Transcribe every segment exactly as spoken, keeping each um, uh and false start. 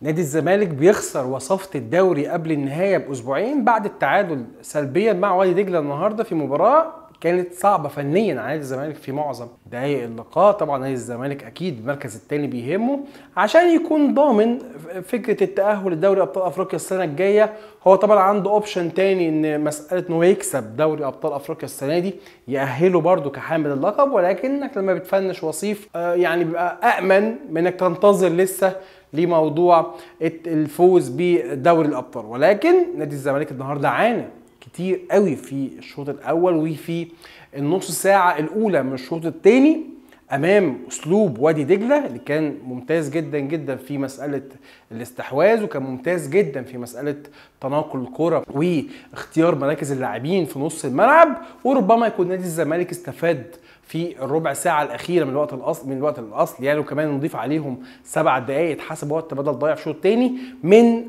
نادي الزمالك بيخسر وصافة الدوري قبل النهاية بأسبوعين بعد التعادل سلبيا مع وادي دجلة النهارده في مباراة كانت صعبة فنيا على نادي الزمالك في معظم دقايق اللقاء. طبعا نادي الزمالك أكيد المركز الثاني بيهمه عشان يكون ضامن فكرة التأهل لدوري أبطال أفريقيا السنة الجاية. هو طبعا عنده أوبشن تاني إن مسألة إنه يكسب دوري أبطال أفريقيا السنة دي يأهله برده كحامل اللقب، ولكنك لما بتفنش وصيف يعني بيبقى أأمن من إنك تنتظر لسه لموضوع الفوز بدوري الابطال. ولكن نادي الزمالك النهارده عانى كتير قوي في الشوط الاول وفي النص ساعه الاولى من الشوط الثاني امام اسلوب وادي دجله اللي كان ممتاز جدا جدا في مساله الاستحواذ، وكان ممتاز جدا في مساله تناقل الكره واختيار مراكز اللاعبين في نص الملعب. وربما يكون نادي الزمالك استفاد في الربع ساعه الاخيره من الوقت الاصل من الوقت الاصل يعني، وكمان نضيف عليهم سبع دقائق اتحسب وقت بدل ضايع في الشوط الثاني من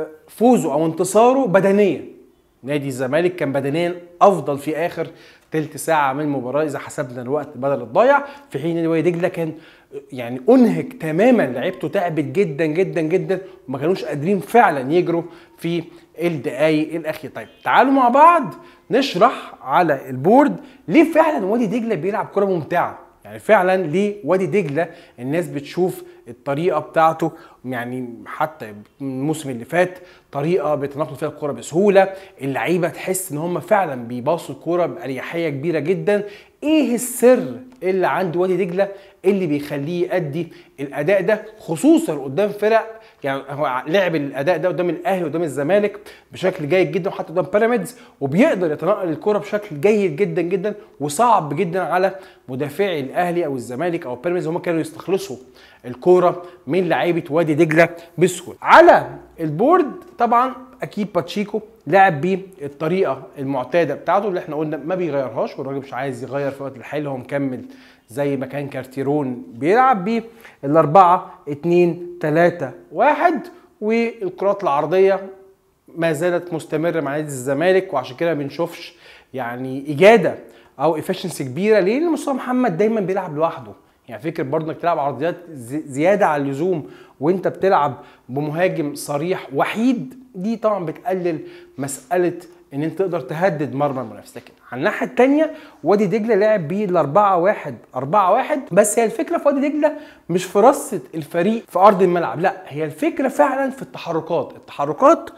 فوزه او انتصاره بدنيا. نادي الزمالك كان بدنيا افضل في اخر تلت ساعه من المباراه اذا حسبنا الوقت بدل الضايع، في حين نادي وادي دجله كان يعني انهك تماما، لعيبته تعبت جدا جدا جدا وما كانوش قادرين فعلا يجروا في الدقايق الاخيره. طيب تعالوا مع بعض نشرح على البورد ليه فعلا وادي دجله بيلعب كره ممتعه. يعني فعلا ليه وادي دجله الناس بتشوف الطريقه بتاعته، يعني حتى الموسم اللي فات طريقه بيتناقلوا فيها الكوره بسهوله، اللعيبه تحس ان هم فعلا بيباصوا الكوره باريحيه كبيره جدا. ايه السر اللي عند وادي دجله اللي بيخليه يؤدي الاداء ده خصوصا قدام فرق؟ يعني هو لعب الاداء ده قدام الاهلي وقدام الزمالك بشكل جيد جدا، وحتى قدام بيراميدز، وبيقدر يتنقل الكره بشكل جيد جدا جدا، وصعب جدا على مدافعي الاهلي او الزمالك او بيراميدز هم كانوا يستخلصوا الكوره من لعيبه وادي دجله بسهوله. على البورد طبعا اكيد باتشيكو لعب بيه الطريقه المعتاده بتاعته اللي احنا قلنا ما بيغيرهاش، والراجل مش عايز يغير في الوقت الحالي، هو مكمل زي ما كان كارتيرون بيلعب بيه الاربعه اتنين تلاته واحد، والكرات العرضيه ما زالت مستمره مع نادي الزمالك، وعشان كده ما بنشوفش يعني اجاده او افشنسي كبيره. ليه؟ لان مصطفى محمد دايما بيلعب لوحده. يعني فكره برضه انك تلعب عرضيات زياده عن اللزوم وانت بتلعب بمهاجم صريح وحيد، دي طبعا بتقلل مساله ان انت تقدر تهدد مرمى المنافس. لكن على الناحيه الثانيه وادي دجله لعب بيه الاربعه واحد اربعه واحد، بس هي الفكره في وادي دجله مش في رصه الفريق في ارض الملعب، لا هي الفكره فعلا في التحركات، التحركات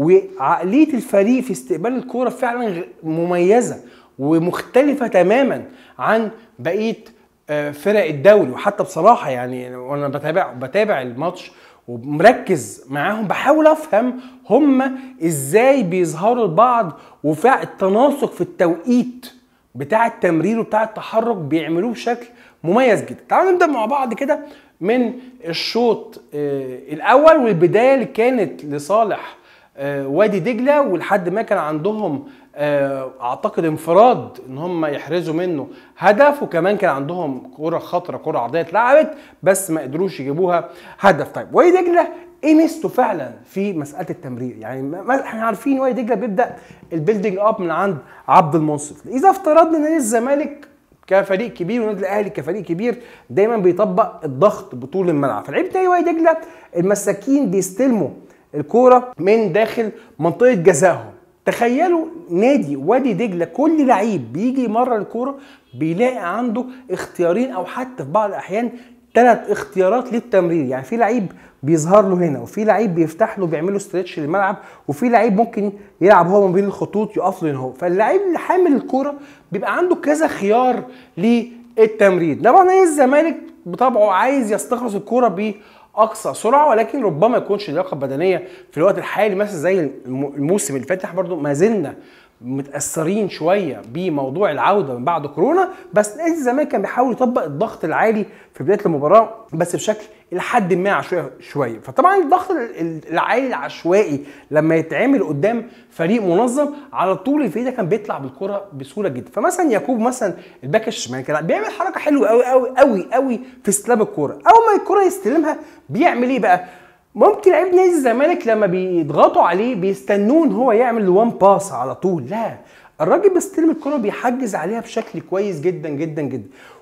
وعقليه الفريق في استقبال الكوره فعلا مميزه ومختلفه تماما عن بقيه فرق الدوري. وحتى بصراحه يعني وانا بتابع بتابع الماتش ومركز معاهم بحاول افهم هم ازاي بيظهروا لبعض، وفعلا التناسق في التوقيت بتاع التمرير وبتاع التحرك بيعملوه بشكل مميز جدا. تعالوا نبدا مع بعض كده من الشوط الاول والبدايه اللي كانت لصالح وادي دجله، ولحد ما كان عندهم اعتقد انفراد ان هم يحرزوا منه هدف، وكمان كان عندهم كره خطره كره عرضيه اتلعبت بس ما قدروش يجيبوها هدف. طيب وادي دجله ايه ميزته فعلا في مساله التمرير؟ يعني احنا عارفين وادي دجله بيبدا البيلدينج اب من عند عبد المنصف. اذا افترضنا ان نادي الزمالك كفريق كبير والنادي الاهلي كفريق كبير دايما بيطبق الضغط بطول الملعب، فلعيبه نادي وادي دجله المساكين بيستلموا الكوره من داخل منطقه جزائهم. تخيلوا نادي وادي دجله كل لعيب بيجي يمرر الكوره بيلاقي عنده اختيارين او حتى في بعض الاحيان ثلاث اختيارات للتمرير. يعني في لعيب بيظهر له هنا، وفي لعيب بيفتح له بيعمل له ستريتش للملعب، وفي لعيب ممكن يلعب هو ما بين الخطوط يقف له هنا هو. فاللعيب اللي حامل الكوره بيبقى عنده كذا خيار للتمرير. طبعا نادي الزمالك بطبعه عايز يستخلص الكوره ب اقصى سرعه، ولكن ربما يكونش لياقه بدنيه في الوقت الحالي مثلا زي الموسم اللي فات. احنا برضو ما زلنا متاثرين شويه بموضوع العوده من بعد كورونا، بس نادي الزمالك كان بيحاول يطبق الضغط العالي في بدايه المباراه بس بشكل الى حد ما عشوائي شويه. فطبعا الضغط العالي العشوائي لما يتعمل قدام فريق منظم على طول الفريق ده كان بيطلع بالكره بسهوله جدا. فمثلا يعقوب مثلا الباك الشمال كان بيعمل حركه حلوه قوي قوي قوي قوي في استلام الكوره. اول ما الكوره يستلمها بيعمل ايه بقى؟ ممكن لعيبه نادي الزمالك لما بيضغطوا عليه بيستنون هو يعمل وان باس على طول، لا الراجل بيستلم الكره بيحجز عليها بشكل كويس جدا جدا جدا.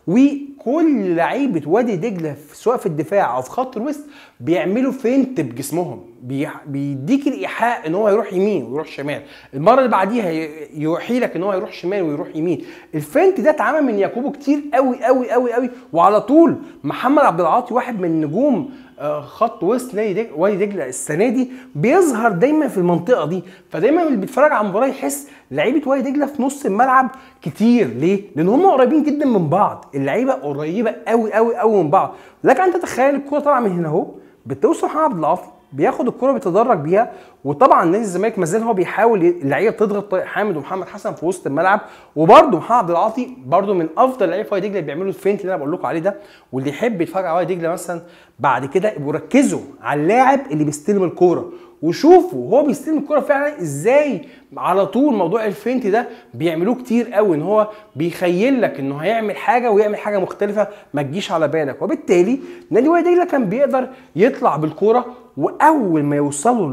وكل لعيبه وادي دجله سواء في الدفاع او في خط الوسط بيعملوا فينت بجسمهم، بيديك الايحاء ان هو يروح يمين ويروح شمال، المره اللي بعديها يوحي لك ان هو يروح شمال ويروح يمين. الفينت ده اتعمل من يعقوبو كتير قوي قوي قوي قوي، وعلى طول محمد عبد العاطي واحد من نجوم خط وسط نادي وادي دجله السنه دي بيظهر دايما في المنطقه دي، فدايما اللي بيتفرج على المباراه يحس لعيبه وادي دجله في نص الملعب كتير. ليه؟ لان هم قريبين جدا من بعض، اللعيبه قريبه قوي قوي قوي من بعض. لك ان تتخيل الكوره طالعه من هنا اهو، بتوصل محمد عبد العاطي بياخد الكرة بيتدرج بيها، وطبعا نادي الزمالك ما زال هو بيحاول اللعيبه بتضغط طارق حامد ومحمد حسن في وسط الملعب، وبرده محمد عبد العاطي برده من افضل لعيبه في وادي دجله بيعملوا الفينت اللي انا بقول لكم عليه ده. واللي يحب يتفرج على وادي دجله مثلا بعد كده يبقوا ركزوا على اللاعب اللي بيستلم الكوره وشوفوا هو بيستلم الكوره فعلا ازاي. على طول موضوع الفينت ده بيعملوه كتير قوي، ان هو بيخيل لك انه هيعمل حاجه ويعمل حاجه مختلفه ما تجيش على بالك، وبالتالي نادي وادي دجله كان بيقدر يطلع بالكوره، واول ما يوصلوا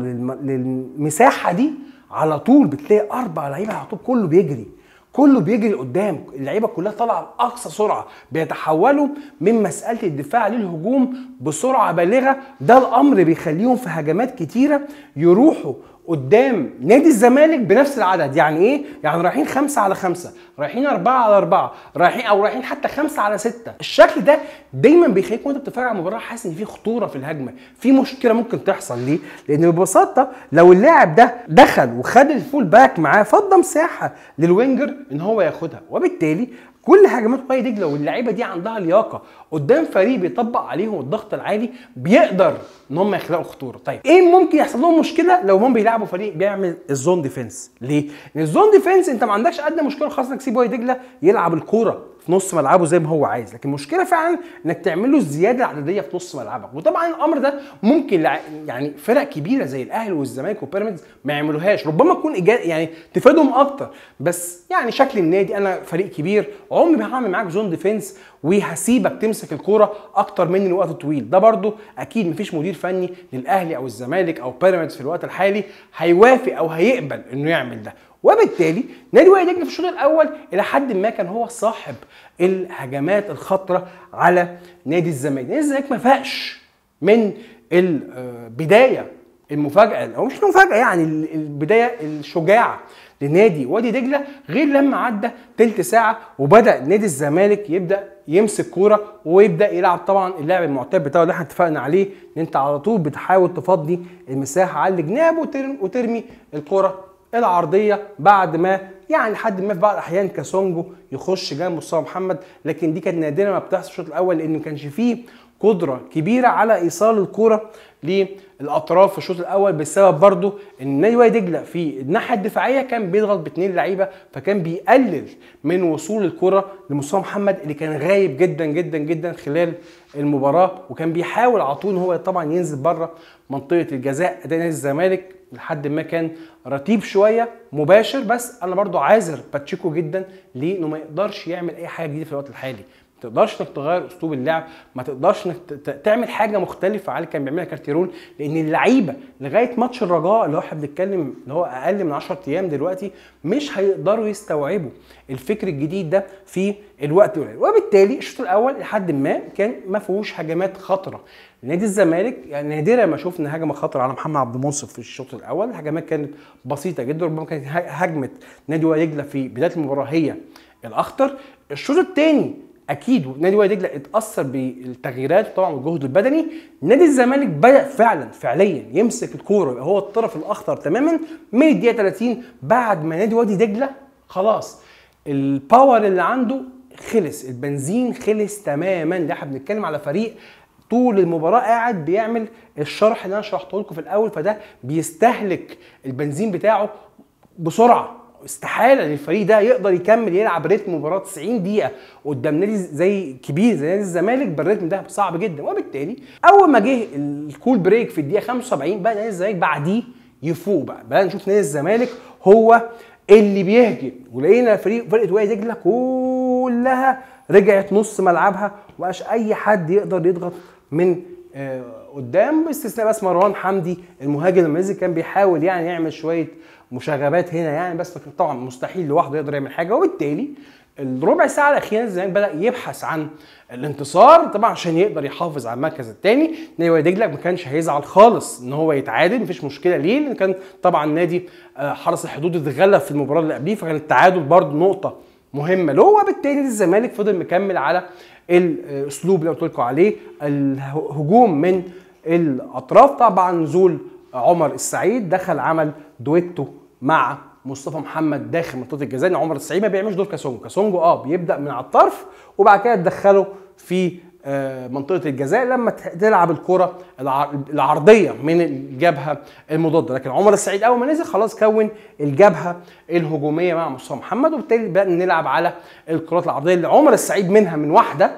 للمساحه دي على طول بتلاقي اربع لعيبه على طول كله بيجري كله بيجري قدام، اللعيبه كلها طالعه باقصى سرعه، بيتحولوا من مساله الدفاع للهجوم بسرعه بالغه. ده الامر بيخليهم في هجمات كتيره يروحوا قدام نادي الزمالك بنفس العدد. يعني ايه؟ يعني رايحين خمسة على خمسة، رايحين أربعة على أربعة، رايحين او رايحين حتى خمسة على ستة. الشكل ده دايما بيخليك وانت بتتفرج على المباراه حاسس ان في خطوره في الهجمه، في مشكله ممكن تحصل. ليه؟ لان ببساطه لو اللاعب ده دخل وخد الفول باك معاه فضى مساحه للوينجر ان هو ياخدها، وبالتالي كل هجمات وادي دجله واللعيبه دي عندها لياقه قدام فريق بيطبق عليهم الضغط العالي بيقدر ان هم يخلقوا خطوره. طيب ايه ممكن يحصل لهم مشكله لو هم بيلعبوا فريق بيعمل الزون ديفنس؟ ليه؟ لان الزون ديفنس انت ما عندكش ادنى مشكله خالص انك تسيب وادي دجله يلعب الكوره في نص ملعبه زي ما هو عايز، لكن المشكله فعلا انك تعمل له الزياده العدديه في نص ملعبك. وطبعا الامر ده ممكن يعني فرق كبيره زي الاهلي والزمالك وبيراميدز ما يعملوهاش، ربما تكون يعني تفيدهم اكتر، بس يعني شكل النادي انا فريق كبير عمري ما هعمل معاك زون ديفنس وهسيبك تمسك الكوره اكتر مني الوقت الطويل. ده برده اكيد مفيش مدير فني للاهلي او الزمالك او بيراميدز في الوقت الحالي هيوافق او هيقبل انه يعمل ده، وبالتالي نادي وادي دجله في الشوط الاول الى حد ما كان هو صاحب الهجمات الخطره على نادي الزمالك. نادي الزمالك ما فاقش من البدايه المفاجاه او مش مفاجاه، يعني البدايه الشجاعه لنادي وادي دجله غير لما عدى تلت ساعه وبدا نادي الزمالك يبدا يمسك كوره ويبدا يلعب طبعا اللعب المعتاد بتاعه اللي احنا اتفقنا عليه، ان انت على طول بتحاول تفضي المساحه على الجناب وترمي, وترمي الكوره العرضيه بعد ما يعني لحد ما في بعض الاحيان كاسونجو يخش جنب مصطفى محمد، لكن دي كانت نادره ما بتحصل في الشوط الاول لان ما كانش فيه قدره كبيره على ايصال الكوره للاطراف في الشوط الاول، بسبب برضو ان نادي وادي دجله في الناحيه الدفاعيه كان بيضغط باثنين لعيبه، فكان بيقلل من وصول الكره لمصطفى محمد اللي كان غايب جدا جدا جدا خلال المباراه، وكان بيحاول على طول ان هو طبعا ينزل بره منطقه الجزاء. اداء نادي الزمالك لحد ما كان رتيب شويه مباشر، بس انا برضو عاذر باتشيكو جدا ليه انه ما يقدرش يعمل اي حاجه جديده في الوقت الحالي، ما تقدرش انك تغير اسلوب اللعب، ما تقدرش انك تعمل حاجه مختلفه على اللي كان بيعملها كارتيرون، لان اللعيبه لغايه ماتش الرجاء اللي هو احنا بنتكلم اللي هو اقل من عشرة ايام دلوقتي مش هيقدروا يستوعبوا الفكر الجديد ده في الوقت القليل، وبالتالي الشوط الاول لحد ما كان ما فيهوش هجمات خطره. نادي الزمالك يعني نادرا ما شفنا هجمه خطره على محمد عبد المنصف في الشوط الاول، الهجمات كانت بسيطه جدا، ربما كانت هجمه نادي وادي دجله في بدايه المباراه هي الاخطر. الشوط الثاني اكيد نادي وادي دجله اتاثر بالتغييرات طبعا والجهد البدني، نادي الزمالك بدا فعلا فعليا يمسك الكوره هو الطرف الاخطر تماما من الدقيقه ثلاثين، بعد ما نادي وادي دجله خلاص الباور اللي عنده خلص، البنزين خلص تماما. ده احنا بنتكلم على فريق طول المباراه قاعد بيعمل الشرح اللي انا شرحته لكم في الاول، فده بيستهلك البنزين بتاعه بسرعه، استحاله للفريق ده يقدر يكمل يلعب رتم مباراه تسعين دقيقه قدام نادي زي كبير زي نادي الزمالك بالرتم ده صعب جدا. وبالتالي اول ما جه الكول بريك في الدقيقه خمسة وسبعين بقى نادي الزمالك بعديه يفوق، بقى بقى نشوف نادي الزمالك هو اللي بيهجم، ولقينا فريق فرقه وادي دجله كلها رجعت نص ملعبها ومبقاش اي حد يقدر يضغط من آه قدام، باستثناء بس مروان حمدي المهاجم الماليزي كان بيحاول يعني يعمل شويه مشاغبات هنا يعني، بس طبعا مستحيل لوحده يقدر يعمل حاجه. وبالتالي الربع ساعه الاخيره الزمالك بدا يبحث عن الانتصار طبعا عشان يقدر يحافظ على المركز الثاني. نادي وادي دجله ما كانش هيزعل خالص ان هو يتعادل، مفيش مشكله ليه، لان كان طبعا نادي حرس الحدود اتغلب في المباراه اللي قبليه، فكان التعادل برده نقطه مهمه له. وبالتالي نادي الزمالك فضل مكمل على الاسلوب اللي قلت لكم عليه، الهجوم من الاطراف. طبعا نزول عمر السعيد دخل عمل دويتو مع مصطفى محمد داخل منطقه الجزاء. عمر السعيد ما بيعملش دور كاسونجو، كاسونجو اه بيبدا من على الطرف وبعد كده تدخله في منطقه الجزاء لما تلعب الكره العرضيه من الجبهه المضاده، لكن عمر السعيد اول ما نزل خلاص كون الجبهه الهجوميه مع مصطفى محمد، وبالتالي بدأنا نلعب على الكرات العرضيه اللي عمر السعيد منها من واحده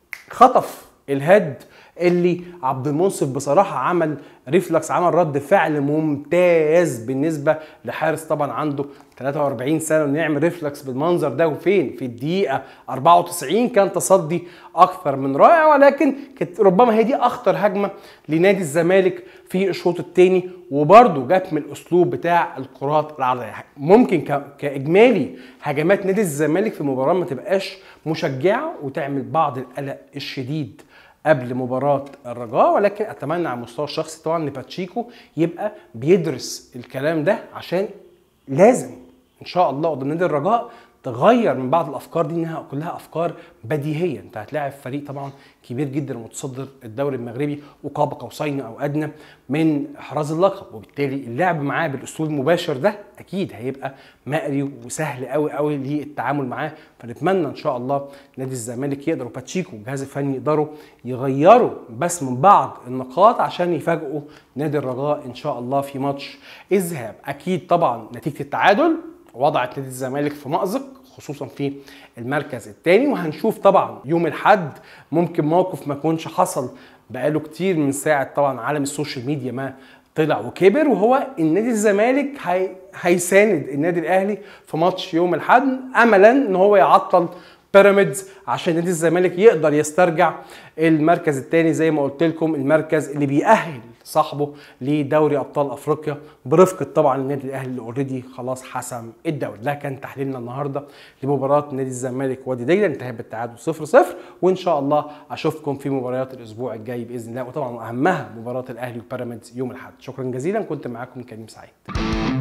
خطف الهيد اللي عبد المنصف بصراحه عمل ريفلكس، عمل رد فعل ممتاز بالنسبه لحارس طبعا عنده ثلاثة وأربعين سنه انه يعمل ريفلكس بالمنظر ده. وفين في الدقيقه أربعة وتسعين كان تصدي اكثر من رائع، ولكن كانت ربما هي دي اخطر هجمه لنادي الزمالك في الشوط الثاني، وبرده جت من الاسلوب بتاع الكرات العرضيه. ممكن كاجمالي هجمات نادي الزمالك في المباراه ما تبقاش مشجعه وتعمل بعض القلق الشديد قبل مباراة الرجاء، ولكن اتمنى على المستوى الشخصي طبعا ان باتشيكو يبقى بيدرس الكلام ده، عشان لازم ان شاء الله قدام نادي الرجاء تغير من بعض الافكار دي، انها كلها افكار بديهيه. انت هتلاعب فريق طبعا كبير جدا متصدر الدوري المغربي وقاب قوسين او ادنى من احراز اللقب، وبالتالي اللعب معاه بالاسلوب المباشر ده اكيد هيبقى مقري وسهل قوي قوي للتعامل معاه. فنتمنى ان شاء الله نادي الزمالك يقدروا باتشيكو والجهاز الفني يقدروا يغيروا بس من بعض النقاط عشان يفاجئوا نادي الرجاء ان شاء الله في ماتش الذهاب. اكيد طبعا نتيجه التعادل وضعت نادي الزمالك في مأزق خصوصا في المركز الثاني، وهنشوف طبعا يوم الاحد ممكن موقف ما يكونش حصل بقاله كتير من ساعه طبعا عالم السوشيال ميديا ما طلع وكبر، وهو ان نادي الزمالك هي... هيساند النادي الاهلي في ماتش يوم الاحد املا ان هو يعطل بيراميدز عشان نادي الزمالك يقدر يسترجع المركز الثاني زي ما قلت لكم، المركز اللي بيأهل صاحبه لدوري ابطال افريقيا برفقه طبعا النادي الاهلي اللي اوريدي خلاص حسم الدوري. ده كان تحليلنا النهارده لمباراه نادي الزمالك وادي دجله، انتهت بالتعادل صفر صفر، وان شاء الله اشوفكم في مباريات الاسبوع الجاي باذن الله، وطبعا اهمها مباراه الاهلي وبيراميدز يوم الاحد. شكرا جزيلا، كنت معاكم كريم سعيد.